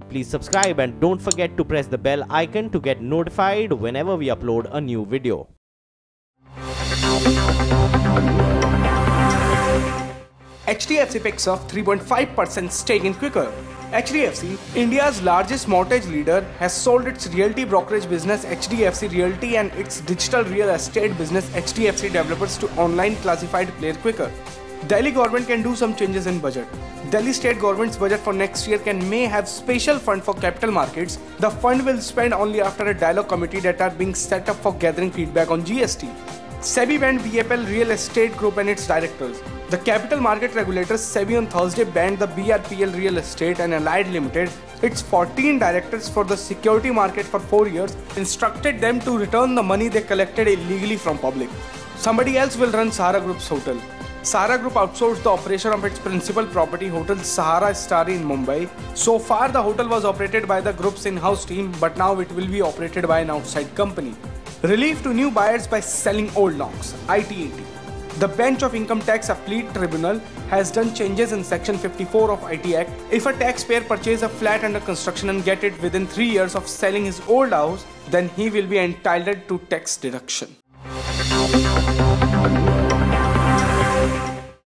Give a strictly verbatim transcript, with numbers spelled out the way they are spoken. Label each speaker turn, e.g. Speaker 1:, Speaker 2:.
Speaker 1: please subscribe and don't forget to press the bell icon to get notified whenever we upload a new video.
Speaker 2: H D F C picks up three point five percent stake in Quicker. H D F C, India's largest mortgage leader, has sold its realty brokerage business H D F C Realty and its digital real estate business H D F C Developers to online classified player Quicker. Delhi government can do some changes in budget. Delhi state government's budget for next year can may have special fund for capital markets. The fund will spend only after a dialogue committee that are being set up for gathering feedback on G S T. SEBI banned B F L Real Estate Group and its directors. The capital market regulator SEBI on Thursday banned the B R P L Real Estate and Allied Limited, its fourteen directors for the security market for four years, instructed them to return the money they collected illegally from public. Somebody else will run Sahara Group's hotel. Sahara Group outsourced the operation of its principal property hotel Sahara Starry in Mumbai. So far the hotel was operated by the group's in-house team, but now it will be operated by an outside company. Relief to new buyers by selling old lots, I T A T. The Bench of Income Tax Appellate Tribunal has done changes in Section fifty-four of I T Act. If a taxpayer purchases a flat under construction and gets it within three years of selling his old house, then he will be entitled to tax deduction.